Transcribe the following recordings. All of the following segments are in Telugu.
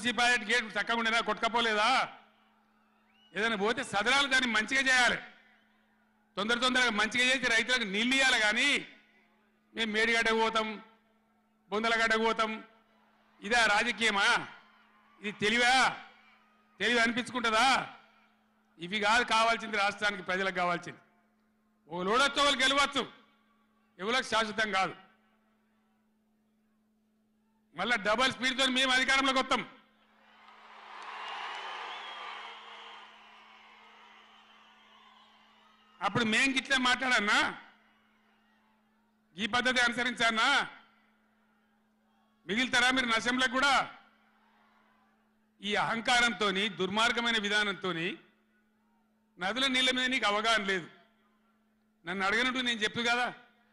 మున్సిపాలిటీ గేట్ చక్కగా ఉండేనా కొట్టుకపోలేదా ఏదైనా పోతే సదరాలు దాన్ని మంచిగా చేయాలి తొందరగా మంచిగా చేసి రైతులకు నీళ్ళు ఇవ్వాలి కానీ మేము మేడిగడ్డకు పోతాం బొందలగడ్డకు పోతాం ఇదా రాజకీయమా ఇది తెలివి అనిపించుకుంటుందా ఇవి కాదు కావాల్సింది రాష్ట్రానికి ప్రజలకు కావాల్సింది ఓ లోడొచ్చు వాళ్ళు గెలవచ్చు ఎవరికి శాశ్వతం కాదు మళ్ళా డబల్ స్పీడ్తో మేము అధికారంలోకి వస్తాం అప్పుడు మేం గిట్లే మాట్లాడన్నా ఈ పద్ధతి అనుసరించానా మిగిలితారా మీరు నశంలకు కూడా ఈ అహంకారంతో దుర్మార్గమైన విధానంతో నదుల నీళ్ళ మీద నీకు అవగాహన లేదు నన్ను అడగనట్టు నేను చెప్పు కదా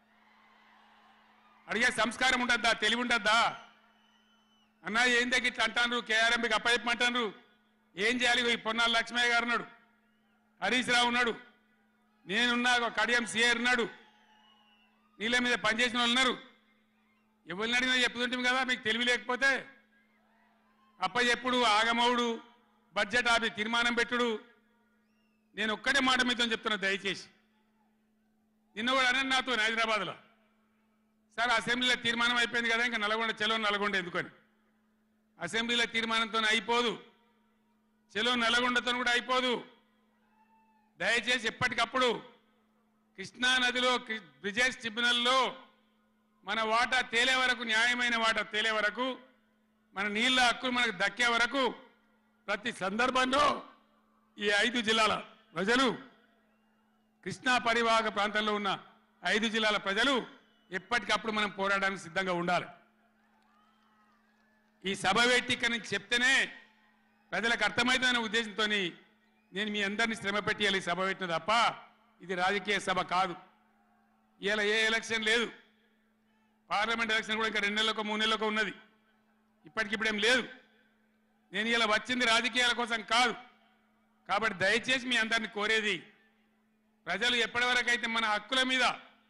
అడిగే సంస్కారం ఉంటుందా తెలివి ఉంటుందా అన్నా ఏం దగ్గర ఇట్లా అంటాను కేఆర్ఎంకి అప్పచెప్పమంటాను ఏం చేయాలి ఈ పొన్నాల లక్ష్మయ్య గారు ఉన్నాడు హరీష్ రావు ఉన్నాడు నేనున్నా కడియం సిఆర్ ఉన్నాడు నీళ్ళ మీద పనిచేసిన వాళ్ళు ఉన్నారు ఎవరిని అడిగినా చెప్తుంటాం కదా మీకు తెలివి లేకపోతే అప్పచెప్పుడు ఆగమవుడు బడ్జెట్ ఆపి తీర్మానం పెట్టుడు నేను ఒక్కటే మాట మీతో చెప్తున్నా దయచేసి నిన్న కూడా అనే నాతో హైదరాబాద్లో సార్ అసెంబ్లీలో తీర్మానం అయిపోయింది కదా ఇంకా నల్గొండ చెలో నల్గొండ ఎందుకని అసెంబ్లీలో తీర్మానంతో అయిపోదు చెలో నల్గొండతో కూడా అయిపోదు దయచేసి ఎప్పటికప్పుడు కృష్ణా నదిలో బ్రిజేష్ ట్రిబ్యునల్లో మన వాటా తేలే వరకు న్యాయమైన వాటా తేలే వరకు మన నీళ్ళ హక్కులు మనకు దక్కే వరకు ప్రతి సందర్భంలో ఈ 5 జిల్లాల ప్రజలు కృష్ణా పరివాహక ప్రాంతంలో ఉన్న 5 జిల్లాల ప్రజలు ఎప్పటికప్పుడు మనం పోరాడడానికి సిద్ధంగా ఉండాలి ఈ సభ వేదిక నుంచి చెప్తేనే ప్రజలకు అర్థమవుతుందనే ఉద్దేశంతో నేను మీ అందరినీ శ్రమ పెట్టి ఈ సభ పెట్టిన తప్ప ఇది రాజకీయ సభ కాదు ఇలా ఏ ఎలక్షన్ లేదు పార్లమెంట్ ఎలక్షన్ కూడా ఇంకా 2 నెలలకు 3 నెలలకు ఉన్నది ఇప్పటికిప్పుడేం లేదు నేను ఇలా వచ్చింది రాజకీయాల కోసం కాదు కాబట్టి దయచేసి మీ అందరిని కోరేది ప్రజలు ఎప్పటివరకు అయితే మన హక్కుల మీద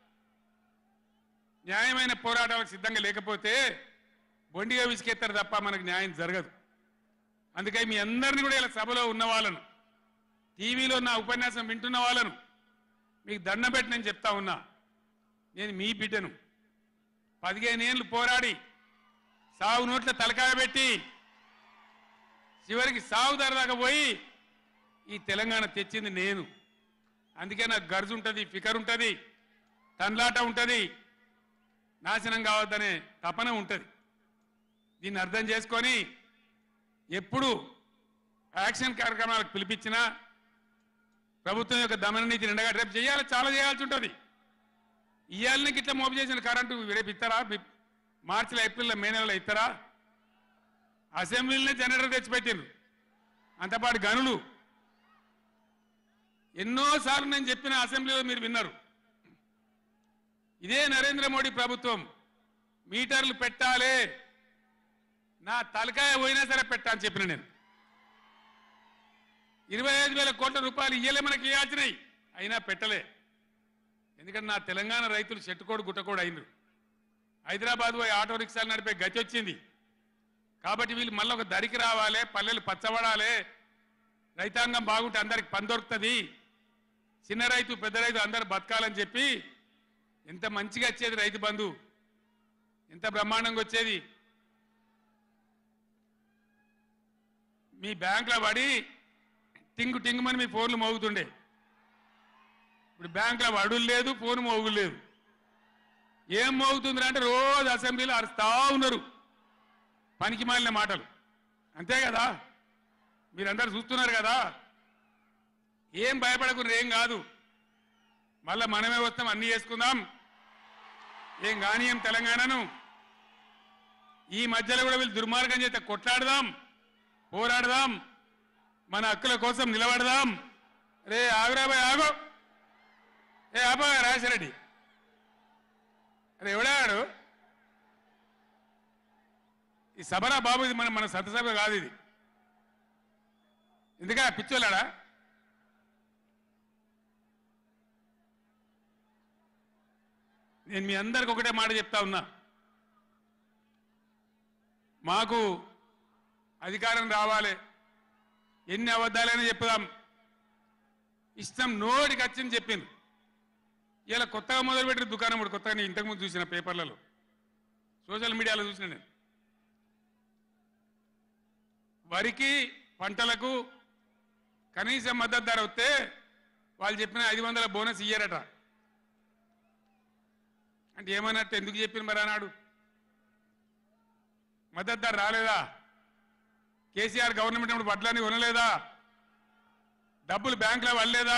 న్యాయమైన పోరాటాలకు సిద్ధంగా లేకపోతే బొండిగా విసికెత్తారు తప్ప మనకు న్యాయం జరగదు అందుకని మీ అందరినీ కూడా ఇలా సభలో ఉన్న వాళ్ళను టీవీలో నా ఉపన్యాసం వింటున్న వాళ్ళను మీకు దండం పెట్టి నేను చెప్తా ఉన్నా నేను మీ బిడ్డను 15 ఏళ్ళు పోరాడి సావు నోట్ల తలకాయ పెట్టి చివరికి సావు దాకా పోయి ఈ తెలంగాణ తెచ్చింది నేను అందుకే నాకు గర్జు ఉంటుంది ఫికర్ ఉంటుంది తన్లాట ఉంటుంది నాశనం కావద్దనే తపన ఉంటుంది దీన్ని అర్థం చేసుకొని ఎప్పుడు యాక్షన్ కార్యక్రమాలకు పిలిపించినా ప్రభుత్వం యొక్క దమన నీతి నిండగా రేపు చేయాలి చాలా చేయాల్సి ఉంటుంది ఇవాళకి ఇట్లా మోపు చేసిన కరెంటు రేపు ఇస్తారా మార్చిలో ఏప్రిల్లో మే నెలలో ఇస్తారా అసెంబ్లీలోనే జనరేటర్ తెచ్చిపెట్టిండ్రు అంతపాటు గనులు ఎన్నోసార్లు నేను చెప్పిన అసెంబ్లీలో మీరు విన్నారు ఇదే నరేంద్ర మోడీ ప్రభుత్వం మీటర్లు పెట్టాలి నా తలకాయ పోయినా సరే పెట్టా అని చెప్పిన నేను 25,000 కోట్ల రూపాయలు ఇయ్యలే మనకి ఇవ్వాల్సినాయి అయినా పెట్టలే ఎందుకంటే నా తెలంగాణ రైతులు చెట్టుకోడు గుట్టకోడు అయినరు హైదరాబాద్ పోయి ఆటో రిక్షాలు నడిపే గతి వచ్చింది కాబట్టి వీళ్ళు మళ్ళీ ఒక దరికి రావాలి పల్లెలు పచ్చబడాలి రైతాంగం బాగుంటే అందరికి పని దొరుకుతుంది చిన్న రైతు పెద్ద రైతు అందరు బతకాలని చెప్పి ఎంత మంచిగా వచ్చేది రైతు బంధు ఎంత బ్రహ్మాండంగా వచ్చేది మీ బ్యాంకులో పడి టింగు టింగుమని మీ ఫోన్లు మోగుతుండే ఇప్పుడు బ్యాంకులో వడులు లేదు ఫోన్ మోగులు లేదు ఏం మోగుతుందిరా అంటే రోజు అసెంబ్లీలో అరుస్తా ఉన్నారు పనికి మాలిన మాటలు అంతే కదా మీరందరూ చూస్తున్నారు కదా ఏం భయపడకుండా ఏం కాదు మళ్ళా మనమే వస్తాం అన్ని చేసుకుందాం ఏం కానీయం తెలంగాణను ఈ మధ్యలో కూడా వీళ్ళు దుర్మార్గం చేస్తే కొట్లాడదాం పోరాడదాం మన హక్కుల కోసం నిలబడదాం రే ఆగురాబాయ్ ఆగో ఏ ఆపా రాజశరెడ్డి అరే ఎవడాడు ఈ సభరా బాబు ఇది మన సభ కాదు ఇది ఎందుక పిచ్చోలాడా నేను మీ అందరికి ఒకటే మాట చెప్తా ఉన్నా మాకు అధికారం రావాలి, ఎన్ని అబద్ధాలైనా చెప్పుదాం, ఇష్టం నోటికి వచ్చింది చెప్పింది. ఇలా కొత్తగా మొదలుపెట్టిన దుకాణం కూడా కొత్తగా నేను ఇంతకుముందు చూసిన పేపర్లలో, సోషల్ మీడియాలో చూసిన నేను. వరికి పంటలకు కనీస మద్దతు ధర వస్తే వాళ్ళు చెప్పిన 500 బోనస్ ఇయ్యారట. అంటే ఏమన్నట్టు, ఎందుకు చెప్పిన మరి అన్నాడు? మద్దతు ధర రాలేదా? కేసీఆర్ గవర్నమెంట్ అప్పుడు వడ్లని కొనలేదా? డబ్బులు బ్యాంకులో వల్లేదా?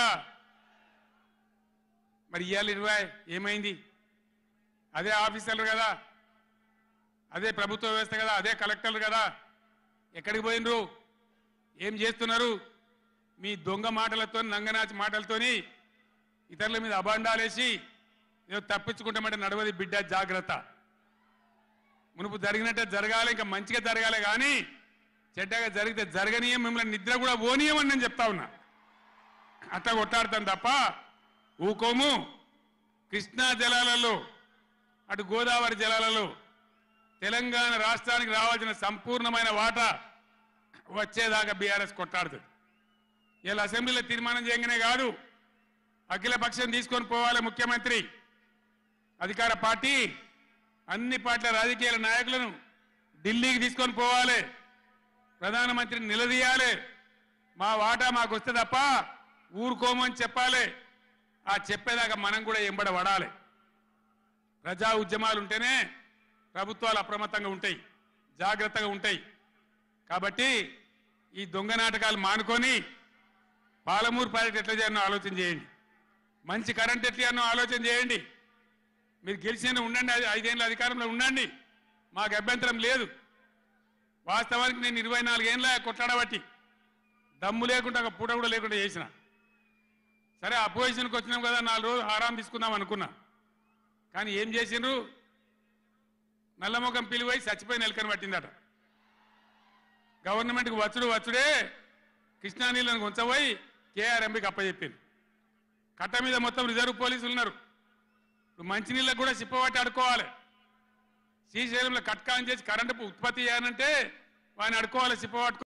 మరి ఇవాళ 20 ఏమైంది? అదే ఆఫీసర్లు కదా, అదే ప్రభుత్వ వ్యవస్థ కదా, అదే కలెక్టర్లు కదా, ఎక్కడికి పోయినరు? ఏం చేస్తున్నారు? మీ దొంగ మాటలతో, నంగనాచి మాటలతోని ఇతరుల మీద అబాండాలేసి ఏదో తప్పించుకుంటామంటే నడవది బిడ్డ, జాగ్రత్త. మునుపు జరిగినట్టే జరగాలి, ఇంకా మంచిగా జరగాలి, కానీ చెడ్డగా జరిగితే జరగనీయం, మిమ్మల్ని నిద్ర కూడా పోనీయమని నేను చెప్తా ఉన్నా. అట్లా కొట్టాడతాను తప్ప ఊకోము. కృష్ణా జలాలలో, అటు గోదావరి జలాలలో తెలంగాణ రాష్ట్రానికి రావాల్సిన సంపూర్ణమైన వాటా వచ్చేదాకా బీఆర్ఎస్ కొట్టాడుతుంది. ఇలా అసెంబ్లీలో తీర్మానం చేయగానే కాదు, అఖిల పక్షం తీసుకొని పోవాలి ముఖ్యమంత్రి, అధికార పార్టీ అన్ని పార్టీల రాజకీయ నాయకులను ఢిల్లీకి తీసుకొని పోవాలి, ప్రధానమంత్రిని నిలదీయాలి. మా వాటా మాకు వస్తే తప్ప ఊరుకోమని చెప్పాలి. ఆ చెప్పేదాకా మనం కూడా ఎంబడ పడాలి. ప్రజా ఉద్యమాలు ఉంటేనే ప్రభుత్వాలు అప్రమత్తంగా ఉంటాయి, జాగ్రత్తగా ఉంటాయి. కాబట్టి ఈ దొంగ నాటకాలు మానుకొని పాలమూరు ప్రాజెక్ట్ ఎట్లా చేయాలో ఆలోచన చేయండి, మంచి కరెంట్ ఎట్లా చేయాలో ఆలోచన చేయండి. మీరు గెలిచిన ఉండండి, 5 ఏళ్ళ అధికారంలో ఉండండి, మాకు అభ్యంతరం లేదు. వాస్తవానికి నేను 24 ఏళ్ళ కొట్లాడబట్టి దమ్ము లేకుండా ఒక పూట కూడా లేకుండా చేసిన. సరే అపోజిషన్కి వచ్చినాం కదా, 4 రోజులు ఆరాం తీసుకుందాం అనుకున్నా. కానీ ఏం చేసిండ్రు? నల్లముఖం పిలివై చచ్చిపోయిన ఎలకని పట్టిందట. గవర్నమెంట్కి వచ్చుడే కృష్ణా నీళ్ళను ఉంచబోయి కేఆర్ఎంబీకి అప్పచెప్పింది. కట్ట మీద మొత్తం రిజర్వ్ పోలీసులు ఉన్నారు. ఇప్పుడు మంచినీళ్ళకు కూడా సిప్పబట్టి అడుకోవాలి. శ్రీశైలంలో కట్కాన్ చేసి కరెంటు ఉత్పత్తి చేయాలంటే వాడిని అడుకోవాలి సిప్పబట్టు.